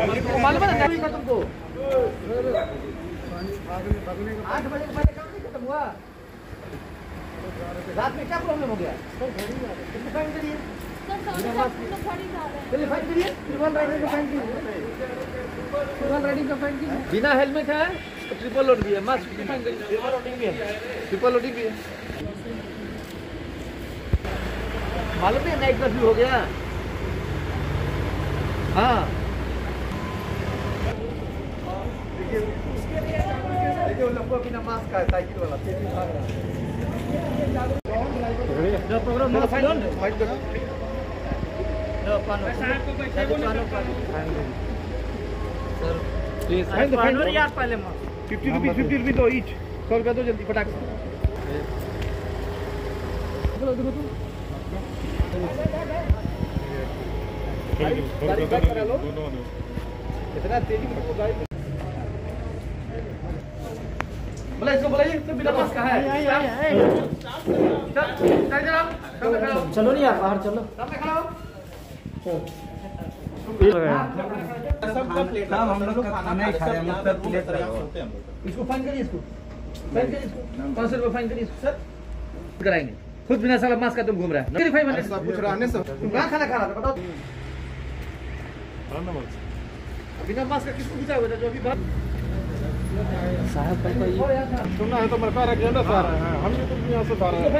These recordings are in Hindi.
मालूम है ना तुमको 8 बजे के पहले काम नहीं खत्म हुआ। रात में क्या प्रॉब्लम हो गया? कितने फाइन करिए? चलिए फाइन करिए। ट्रिपल राइडिंग का फाइन कीजिए। बिना हेलमेट है तो ट्रिपल लोड भी है, मास्क की फाइन करिए। ट्रिपल लोडिंग भी है, ट्रिपल लोडिंग भी है। मालूम नहीं नाइट कर्फ्यू हो गया। हाँ देखिए लंबा बिना मास्क का है साइकिल वाला no problem no fine fine करो नो पानो sir please fine the fine यार पहले 50 रुपीस दो ईच 100 रुपया दो जल्दी फटाक से चलो देखो तुम गाड़ी बैक करा लो इतना तेजी में गाड़ी बोला इसको बोलाइए तो बिना मास्क का है चलो नहीं यार बाहर चलो सामने खड़ा हो सबका प्लेट हम लोग खाना नहीं खा रहे हैं मतलब प्लेट इसको फाइन करिए इसको 500 रुपये फाइन करिए सर कराएंगे खुद बिना साला मास्क का तुम घूम रहा है फाइन सब कुछ रहने से तुम कहाँ खाना खा रहा था बताओ बिना मास्क का किसको पूछा हुआ था जो अभी बात साहब सुनना है तो मेरे पास एजेंडा से आ रहा है हम तो यहाँ से आ रहे हैं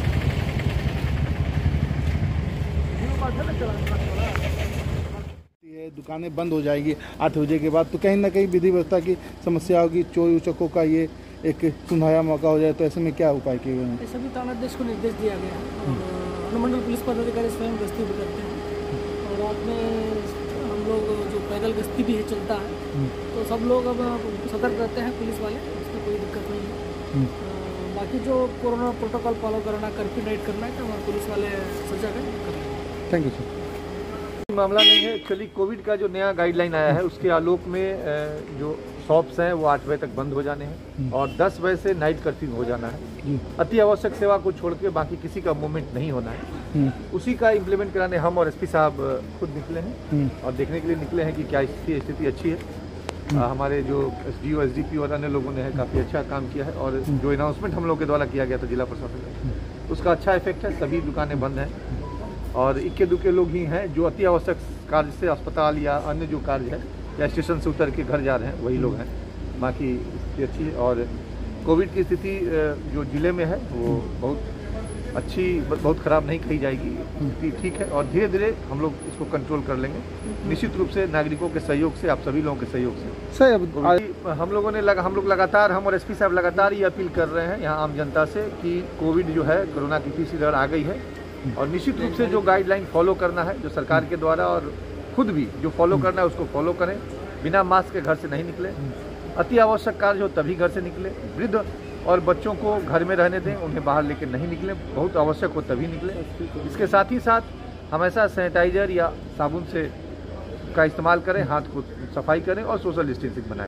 ये दुकानें बंद हो जाएगी 8 बजे के बाद तो कहीं ना कहीं विधि व्यवस्था की समस्या होगी। चोरी उचकों का ये एक सुनहरा मौका हो जाए तो ऐसे में क्या उपाय किए गए हैं? सभी थानाध्यक्ष को निर्देश दिया गया है। अनुमंडल पुलिस पदाधिकारी स्वयं गश्ती भी करते हैं और रात में हम लोग जो पैदल गश्ती भी है चलता है तो सब लोग अब सतर्क रहते हैं पुलिस वाले, उसमें कोई दिक्कत नहीं है। बाकी जो कोरोना प्रोटोकॉल फॉलो करना कर्फ्यू नाइट करना है तो हमारे पुलिस वाले सजग है। Thank you sir. मामला नहीं है एक्चुअली कोविड का जो नया गाइडलाइन आया है उसके आलोक में जो शॉप्स हैं वो 8 बजे तक बंद हो जाने हैं और 10 बजे से नाइट कर्फ्यू हो जाना है। अति आवश्यक सेवा को छोड़ के बाकी किसी का मूवमेंट नहीं होना है। उसी का इम्प्लीमेंट कराने हम और एसपी साहब खुद निकले हैं और देखने के लिए निकले हैं कि क्या स्थिति अच्छी है। हमारे जो एसडीओ एसडीपी और अन्य लोगों ने काफ़ी अच्छा काम किया है और जो अनाउंसमेंट हम लोग के द्वारा किया गया था जिला प्रशासन उसका अच्छा इफेक्ट है। सभी दुकानें बंद हैं और इक्के दुक्के लोग ही हैं जो अति आवश्यक कार्य से अस्पताल या अन्य जो कार्य है या स्टेशन से उतर के घर जा रहे हैं वही लोग हैं। बाकी स्थिति अच्छी है और कोविड की स्थिति जो जिले में है वो बहुत अच्छी बहुत ख़राब नहीं कही जाएगी, स्थिति ठीक है और धीरे धीरे हम लोग इसको कंट्रोल कर लेंगे निश्चित रूप से नागरिकों के सहयोग से, आप सभी लोगों के सहयोग से। सर हम लोग लगातार हम और एसपी साहब लगातार ये अपील कर रहे हैं यहाँ आम जनता से कि कोविड जो है कोरोना की तीसरी लहर आ गई है और निश्चित रूप से जो गाइडलाइन फॉलो करना है जो सरकार के द्वारा और खुद भी जो फॉलो करना है उसको फॉलो करें। बिना मास्क के घर से नहीं निकले, अति आवश्यक कार्य हो तभी घर से निकले, वृद्ध और बच्चों को घर में रहने दें, उन्हें बाहर लेकर नहीं निकले, बहुत आवश्यक हो तभी निकले। इसके साथ ही साथ हमेशा सैनिटाइजर या साबुन से का इस्तेमाल करें, हाथ को सफाई करें और सोशल डिस्टेंसिंग बनाएं।